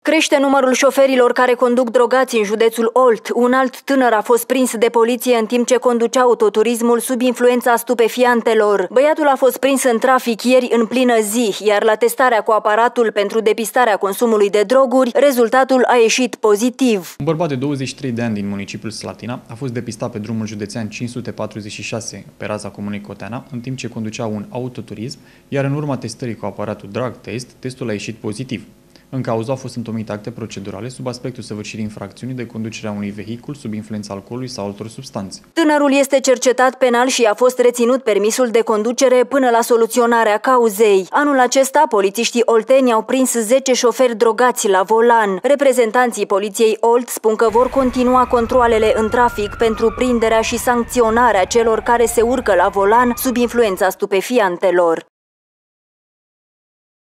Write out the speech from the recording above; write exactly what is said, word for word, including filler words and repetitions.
Crește numărul șoferilor care conduc drogați în județul Olt. Un alt tânăr a fost prins de poliție în timp ce conducea autoturismul sub influența stupefiantelor. Băiatul a fost prins în trafic ieri în plină zi, iar la testarea cu aparatul pentru depistarea consumului de droguri, rezultatul a ieșit pozitiv. Un bărbat de douăzeci și trei de ani din municipiul Slatina a fost depistat pe drumul județean cinci sute patruzeci și șase pe raza comunei Coteana, în timp ce conducea un autoturism, iar în urma testării cu aparatul drug test, testul a ieșit pozitiv. În cauză au fost întomite acte procedurale sub aspectul săvârșirii infracțiunii de conducerea unui vehicul sub influența alcoolului sau altor substanțe. Tânărul este cercetat penal și a fost reținut permisul de conducere până la soluționarea cauzei. Anul acesta, polițiștii olteni au prins zece șoferi drogați la volan. Reprezentanții poliției Olt spun că vor continua controalele în trafic pentru prinderea și sancționarea celor care se urcă la volan sub influența stupefiantelor.